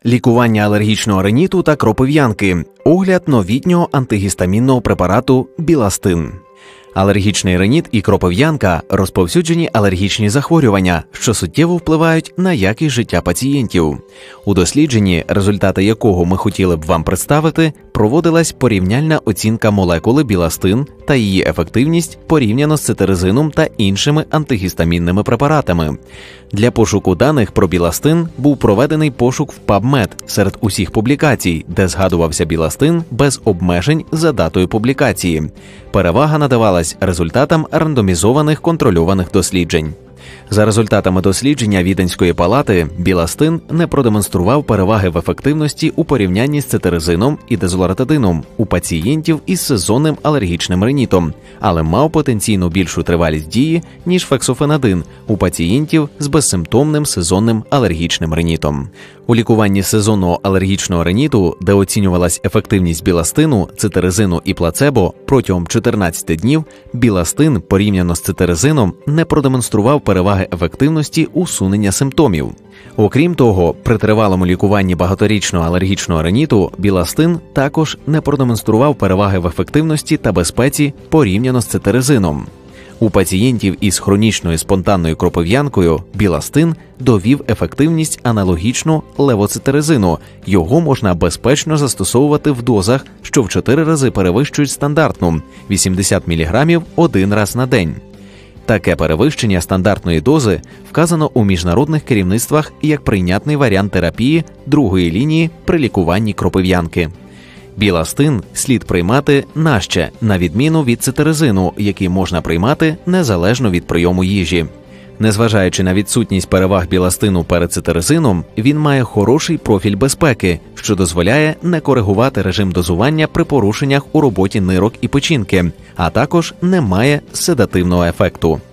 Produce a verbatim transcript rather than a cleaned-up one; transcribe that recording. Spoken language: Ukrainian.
Лікування алергічного риніту та кропив'янки. Огляд новітнього антигістамінного препарату Біластин. Алергічний риніт і кропив'янка – розповсюджені алергічні захворювання, що суттєво впливають на якість життя пацієнтів. У дослідженні, результати якого ми хотіли б вам представити, проводилась порівняльна оцінка молекули Біластин та її ефективність порівняно з цитиризином та іншими антигістамінними препаратами. Для пошуку даних про Біластин був проведений пошук в пабмед серед усіх публікацій, де згадувався Біластин без обмежень за датою публікації. Перевага надавалась результатам рандомізованих контрольованих досліджень. За результатами дослідження Віденської палати, Біластин не продемонстрував переваги в ефективності у порівнянні з цитиризином і дезолоратадином у пацієнтів із сезонним алергічним ринітом, але мав потенційно більшу тривалість дії, ніж фексофенадин у пацієнтів з безсимптомним сезонним алергічним ринітом. У лікуванні сезонного алергічного риніту, де оцінювалась ефективність Біластину, цитиризину і плацебо протягом чотирнадцяти днів, Біластин порівняно з цитиризином не продемонстрував переваги ефективності усунення симптомів. Окрім того, при тривалому лікуванні багаторічного алергічного риніту Біластин також не продемонстрував переваги в ефективності та безпеці порівняно з цитиризином. У пацієнтів із хронічною спонтанною кропив'янкою Біластин довів ефективність аналогічну левоцитиризину. Його можна безпечно застосовувати в дозах, що в чотири рази перевищують стандартну – вісімдесят міліграмів один раз на день. Таке перевищення стандартної дози вказано у міжнародних керівництвах як прийнятний варіант терапії другої лінії при лікуванні кропив'янки. Біластин слід приймати наще, на відміну від цитиризину, який можна приймати незалежно від прийому їжі. Незважаючи на відсутність переваг Біластину перед цитиризином, він має хороший профіль безпеки, що дозволяє не коригувати режим дозування при порушеннях у роботі нирок і печінки, а також не має седативного ефекту.